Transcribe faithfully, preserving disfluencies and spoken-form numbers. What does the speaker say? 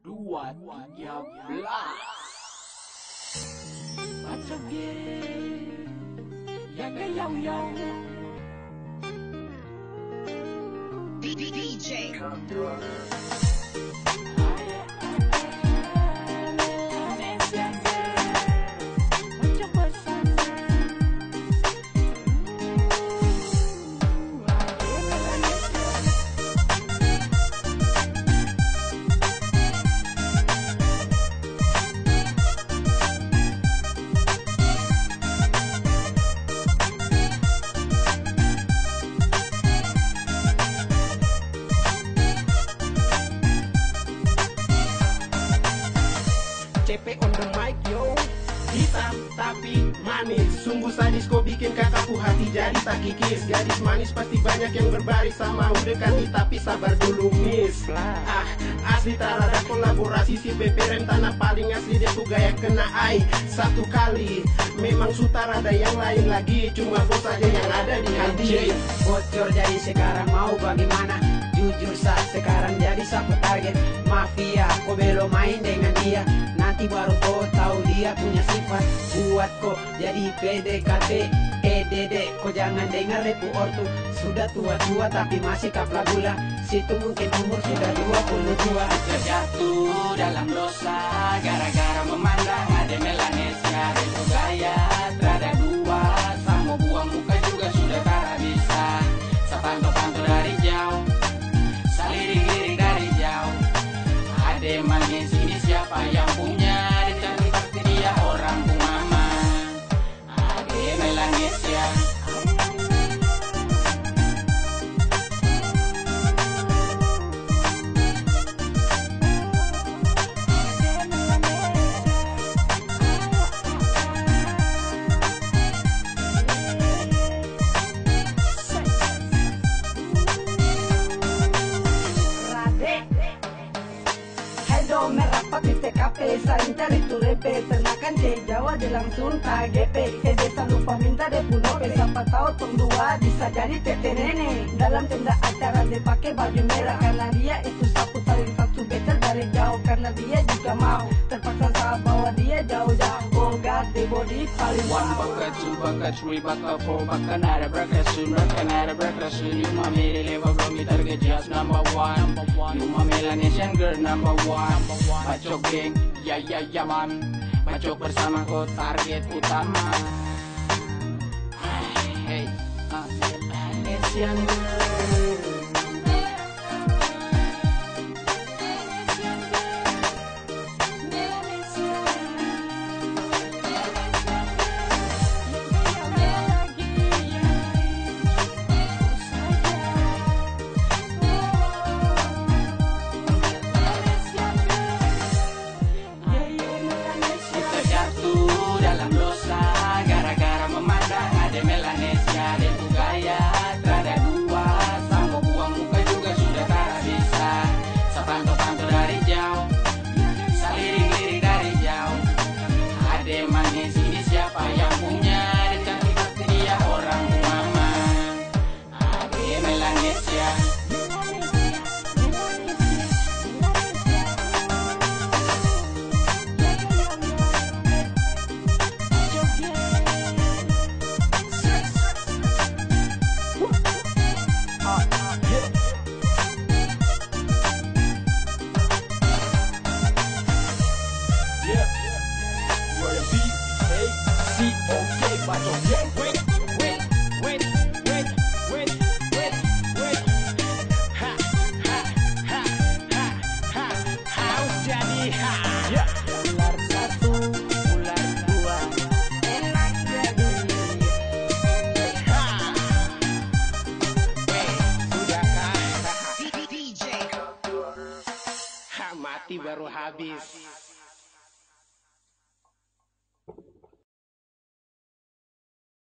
dua tiga belas Macam gini yang gayau-yau D J C P on the mic yo. Hitam tapi manis, sungguh sadis kau bikin kakakku hati jadi tak kikis. Gadis manis pasti banyak yang berbaris sama dekati, tapi sabar dulu miss. Ah, asli tak ada kolaborasi si B P rem tanah paling asli dia tuh gaya kena ai satu kali. Memang sutar ada yang lain lagi, cuma bos aja yang ada di hati. Bocor jadi sekarang mau bagaimana? Jujur saat sekarang jadi sapu target mafia. Kau belum main dengan dia, nanti baru kau tahu dia punya sifat. Buat kau jadi P D K T E D D, kau jangan dengar repu ortu. Sudah tua-tua tapi masih kapla gula. Situ mungkin umur sudah dua puluh dua. Terjatuh dalam dosa gara-gara memandang ada Melanesia dan gaya terada dua. Sama buang muka juga sudah tak bisa. Sepanto-panto dari jauh, saliring-liring dari jauh. Ada manis ini siapa yang punya? Dicari pasti dia orang bu mama. Ada Melanesia. Merapat di T K P, saling cari turepe. Ternakan di Jawa dia langsung tak G P. Eh desa lupa minta de punope. Siapa tahu tong dua bisa jadi tete nenek. Dalam tenda acara dia pakai baju merah, karena dia itu sapu tarik satu meter dari jauh. Karena dia juga mau, terpaksa saya bawa dia jauh-jauh. Oh God, the body paling One wow. baka, two baka, three baka, four baka, nada baka, soon baka, nada baka, soon. You my made level bro, me target just number one. You my Melanesian girl number one. Bacok geng, ya ya ya man. Bacok bersama kau target utama. Hey, ah, Melanesian girl. Dalam dosa gara-gara memandang ada Melanesia dan gaya terada dua. Sama buang muka juga sudah tak bisa. Sepanto-panto dari jauh, saliring-liring dari jauh. Ada manis ini siapa yang punya? Dicari pasti dia orang mama. Ada Melanesia. Ular satu, ular dua, enak jadi. Sudahkah? D J Ha, mati baru habis.